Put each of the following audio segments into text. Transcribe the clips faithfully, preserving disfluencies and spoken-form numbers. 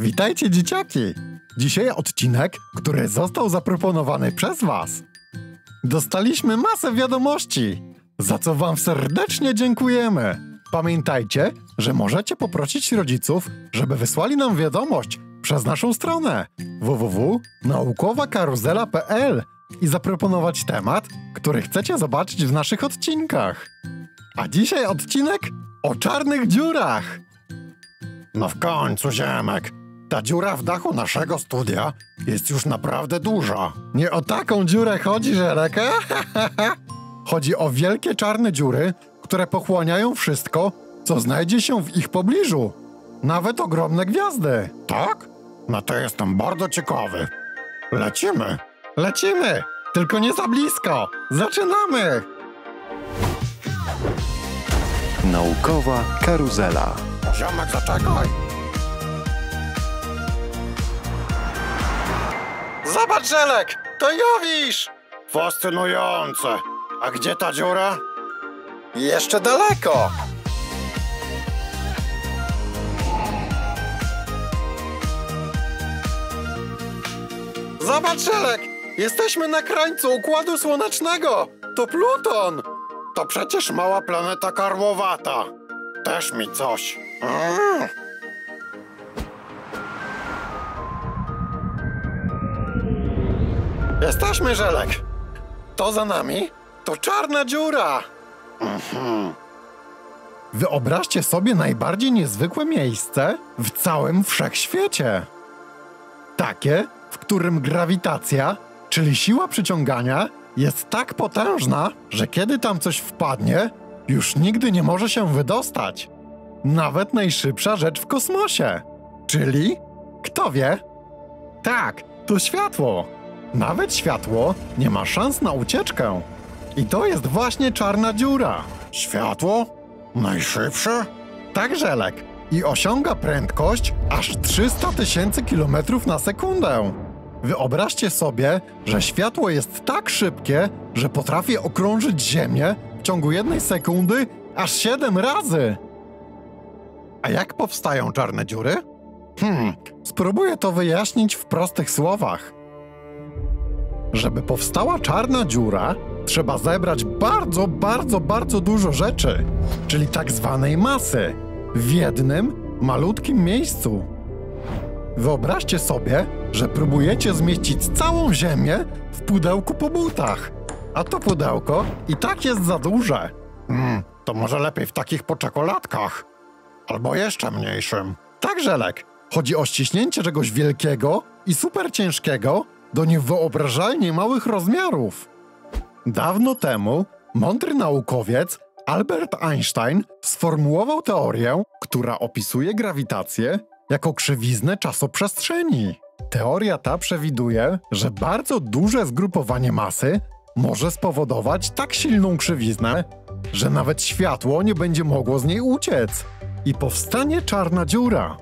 Witajcie, dzieciaki! Dzisiaj odcinek, który został zaproponowany przez was. Dostaliśmy masę wiadomości, za co wam serdecznie dziękujemy. Pamiętajcie, że możecie poprosić rodziców, żeby wysłali nam wiadomość przez naszą stronę w w w kropka naukowa karuzela kropka p l i zaproponować temat, który chcecie zobaczyć w naszych odcinkach. A dzisiaj odcinek o czarnych dziurach. No w końcu, ziemek. Ta dziura w dachu naszego studia jest już naprawdę duża. Nie o taką dziurę chodzi, Żelek. Chodzi o wielkie czarne dziury, które pochłaniają wszystko, co znajdzie się w ich pobliżu. Nawet ogromne gwiazdy. Tak? No to jestem bardzo ciekawy. Lecimy. Lecimy! Tylko nie za blisko. Zaczynamy! Naukowa karuzela. Ziomek, zaczekaj! Zobacz, Żelek! To Jowisz! Fascynujące! A gdzie ta dziura? Jeszcze daleko! Zobacz, Żelek! Jesteśmy na krańcu Układu Słonecznego! To Pluton! To przecież mała planeta karłowata. Też mi coś. Mm. Jesteśmy, Żelek. To za nami to czarna dziura. Mhm. Wyobraźcie sobie najbardziej niezwykłe miejsce w całym wszechświecie. Takie, w którym grawitacja, czyli siła przyciągania, jest tak potężna, że kiedy tam coś wpadnie, już nigdy nie może się wydostać. Nawet najszybsza rzecz w kosmosie. Czyli, kto wie? Tak, to światło. Nawet światło nie ma szans na ucieczkę. I to jest właśnie czarna dziura. Światło? Najszybsze? Tak, Żelek. I osiąga prędkość aż trzysta tysięcy kilometrów na sekundę. Wyobraźcie sobie, że światło jest tak szybkie, że potrafi okrążyć Ziemię w ciągu jednej sekundy aż siedem razy. A jak powstają czarne dziury? Hmm, spróbuję to wyjaśnić w prostych słowach. Żeby powstała czarna dziura, trzeba zebrać bardzo, bardzo, bardzo dużo rzeczy, czyli tak zwanej masy, w jednym, malutkim miejscu. Wyobraźcie sobie, że próbujecie zmieścić całą Ziemię w pudełku po butach, a to pudełko i tak jest za duże. Mm, to może lepiej w takich po czekoladkach. Albo jeszcze mniejszym. Tak, Żelek. Chodzi o ściśnięcie czegoś wielkiego i super ciężkiego do niewyobrażalnie małych rozmiarów. Dawno temu mądry naukowiec Albert Einstein sformułował teorię, która opisuje grawitację jako krzywiznę czasoprzestrzeni. Teoria ta przewiduje, że bardzo duże zgrupowanie masy może spowodować tak silną krzywiznę, że nawet światło nie będzie mogło z niej uciec i powstanie czarna dziura.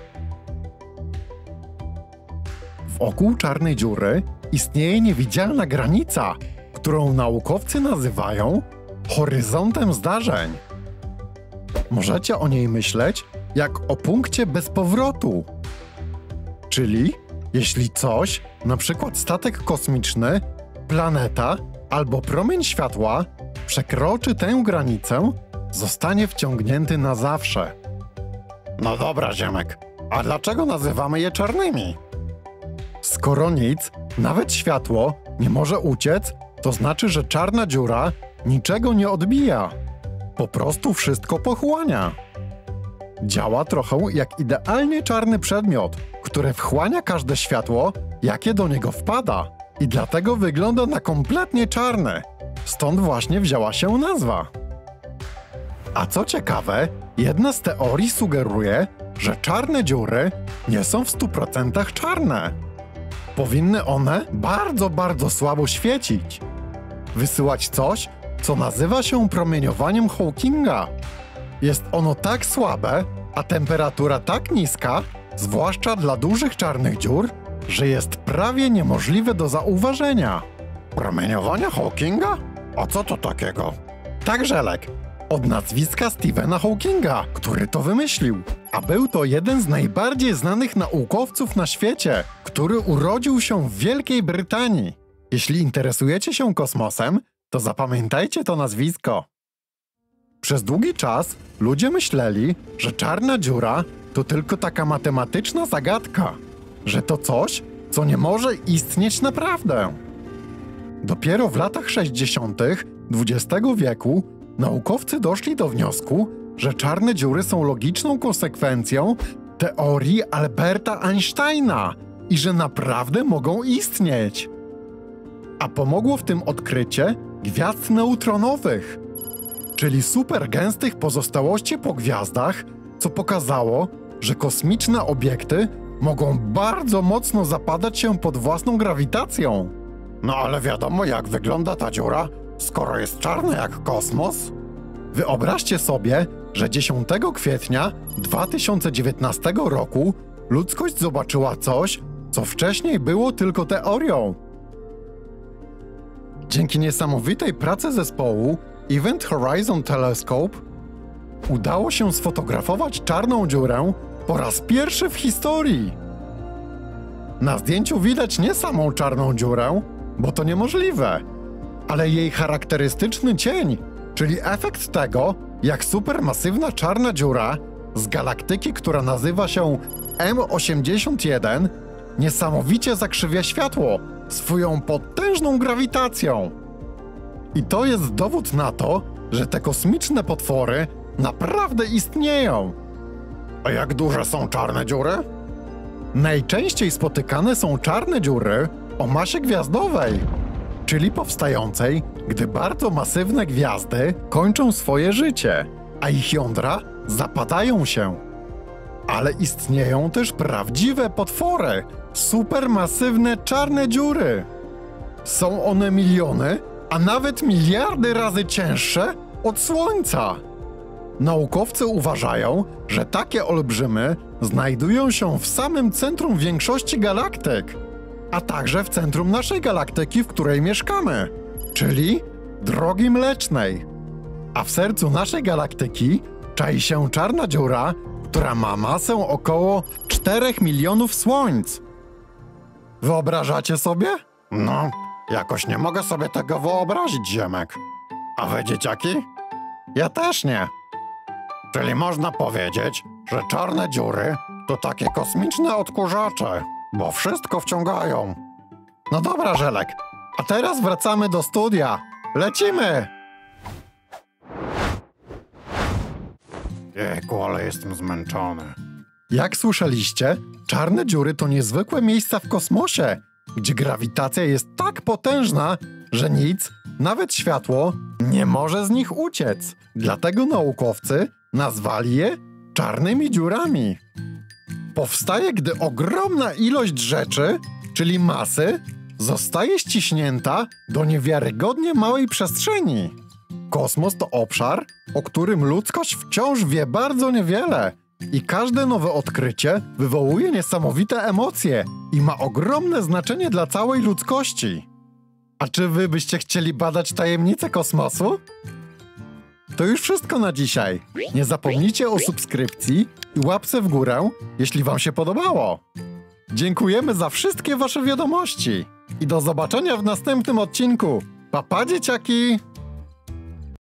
Wokół czarnej dziury istnieje niewidzialna granica, którą naukowcy nazywają horyzontem zdarzeń. Możecie o niej myśleć jak o punkcie bez powrotu. Czyli jeśli coś, na przykład statek kosmiczny, planeta albo promień światła, przekroczy tę granicę, zostanie wciągnięty na zawsze. No dobra, ziemek, a dlaczego nazywamy je czarnymi? Skoro nic, nawet światło, nie może uciec, to znaczy, że czarna dziura niczego nie odbija. Po prostu wszystko pochłania. Działa trochę jak idealnie czarny przedmiot, który wchłania każde światło, jakie do niego wpada. I dlatego wygląda na kompletnie czarny. Stąd właśnie wzięła się nazwa. A co ciekawe, jedna z teorii sugeruje, że czarne dziury nie są w stu procentach czarne. Powinny one bardzo, bardzo słabo świecić. Wysyłać coś, co nazywa się promieniowaniem Hawkinga. Jest ono tak słabe, a temperatura tak niska, zwłaszcza dla dużych czarnych dziur, że jest prawie niemożliwe do zauważenia. Promieniowanie Hawkinga? A co to takiego? Tak, Żelek. Od nazwiska Stephena Hawkinga, który to wymyślił. A był to jeden z najbardziej znanych naukowców na świecie, który urodził się w Wielkiej Brytanii. Jeśli interesujecie się kosmosem, to zapamiętajcie to nazwisko. Przez długi czas ludzie myśleli, że czarna dziura to tylko taka matematyczna zagadka, że to coś, co nie może istnieć naprawdę. Dopiero w latach sześćdziesiątych dwudziestego wieku naukowcy doszli do wniosku, że czarne dziury są logiczną konsekwencją teorii Alberta Einsteina i że naprawdę mogą istnieć. A pomogło w tym odkrycie gwiazd neutronowych, czyli supergęstych pozostałości po gwiazdach, co pokazało, że kosmiczne obiekty mogą bardzo mocno zapadać się pod własną grawitacją. No ale wiadomo, jak wygląda ta dziura, skoro jest czarna jak kosmos. Wyobraźcie sobie, że dziesiątego kwietnia dwa tysiące dziewiętnastego roku ludzkość zobaczyła coś, co wcześniej było tylko teorią. Dzięki niesamowitej pracy zespołu Event Horizon Telescope udało się sfotografować czarną dziurę po raz pierwszy w historii. Na zdjęciu widać nie samą czarną dziurę, bo to niemożliwe, ale jej charakterystyczny cień, czyli efekt tego, jak supermasywna czarna dziura z galaktyki, która nazywa się M osiemdziesiąt jeden, niesamowicie zakrzywia światło swoją potężną grawitacją. I to jest dowód na to, że te kosmiczne potwory naprawdę istnieją. A jak duże są czarne dziury? Najczęściej spotykane są czarne dziury o masie gwiazdowej, czyli powstającej, gdy bardzo masywne gwiazdy kończą swoje życie, a ich jądra zapadają się. Ale istnieją też prawdziwe potwory, supermasywne czarne dziury. Są one miliony, a nawet miliardy razy cięższe od Słońca. Naukowcy uważają, że takie olbrzymy znajdują się w samym centrum większości galaktyk, a także w centrum naszej galaktyki, w której mieszkamy, czyli Drogi Mlecznej. A w sercu naszej galaktyki czai się czarna dziura, która ma masę około czterech milionów słońc. Wyobrażacie sobie? No, jakoś nie mogę sobie tego wyobrazić, ziemek. A wy, dzieciaki? Ja też nie. Czyli można powiedzieć, że czarne dziury to takie kosmiczne odkurzacze, bo wszystko wciągają. No dobra, Żelek, a teraz wracamy do studia. Lecimy! Jejku, ale jestem zmęczony. Jak słyszeliście, czarne dziury to niezwykłe miejsca w kosmosie, gdzie grawitacja jest tak potężna, że nic, nawet światło, nie może z nich uciec. Dlatego naukowcy nazwali je czarnymi dziurami. Powstaje, gdy ogromna ilość rzeczy, czyli masy, zostaje ściśnięta do niewiarygodnie małej przestrzeni. Kosmos to obszar, o którym ludzkość wciąż wie bardzo niewiele i każde nowe odkrycie wywołuje niesamowite emocje i ma ogromne znaczenie dla całej ludzkości. A czy wy byście chcieli badać tajemnice kosmosu? To już wszystko na dzisiaj. Nie zapomnijcie o subskrypcji i łapce w górę, jeśli wam się podobało. Dziękujemy za wszystkie wasze wiadomości i do zobaczenia w następnym odcinku. Pa, pa, dzieciaki!